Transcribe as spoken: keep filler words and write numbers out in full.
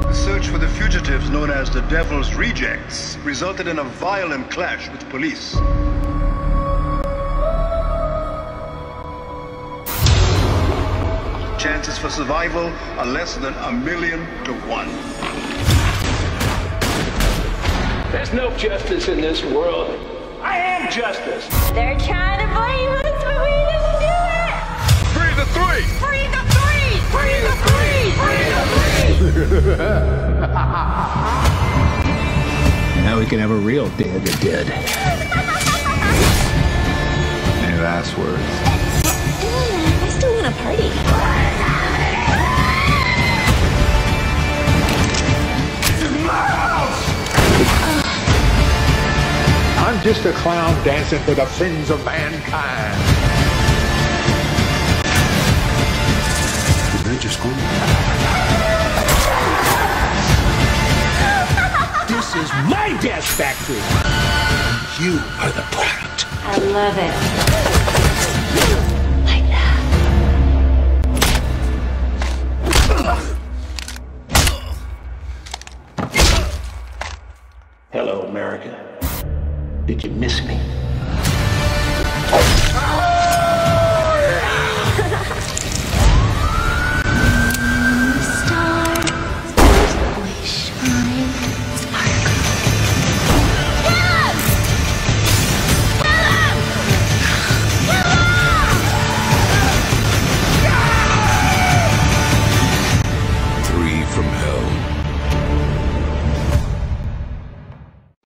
The search for the fugitives known as the Devil's Rejects resulted in a violent clash with police. Chances for survival are less than a million to one. There's no justice in this world. I am justice. They're trying to blame us, but we didn't do it. Free the three! Free the three! Free the three! Free the three! Now we can have a real Day of the Dead. Any last words? I still want to party. I'm just a clown dancing for the sins of mankind. Did they just go? This is my gas factory. You are the product. I love it.